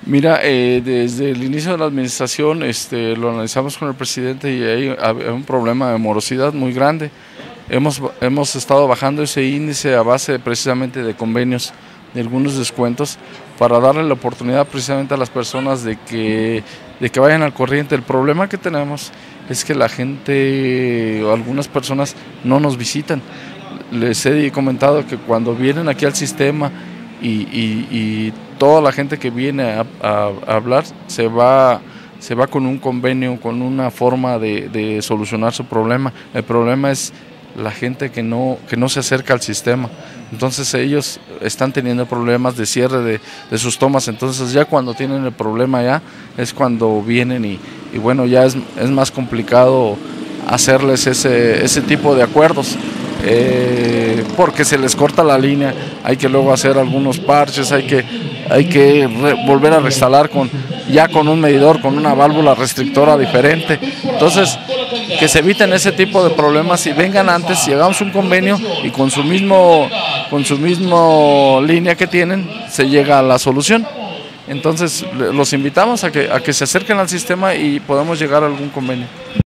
Mira, desde el inicio de la administración lo analizamos con el presidente y hay un problema de morosidad muy grande. Hemos estado bajando ese índice a base precisamente de convenios, de algunos descuentos, para darle la oportunidad precisamente a las personas de que vayan al corriente. El problema que tenemos es que la gente o algunas personas no nos visitan. Les he comentado que cuando vienen aquí al sistema y toda la gente que viene a hablar se va con un convenio, con una forma de solucionar su problema. El problema es la gente que no se acerca al sistema. Entonces ellos están teniendo problemas de cierre de sus tomas. Entonces ya cuando tienen el problema ya es cuando vienen y bueno, ya es más complicado hacerles ese tipo de acuerdos. Porque se les corta la línea, hay que luego hacer algunos parches, hay que volver a reinstalar ya con un medidor, con una válvula restrictora diferente. Entonces, que se eviten ese tipo de problemas y vengan antes, y hagamos un convenio y con su mismo línea que tienen, se llega a la solución. Entonces, los invitamos a que se acerquen al sistema y podamos llegar a algún convenio.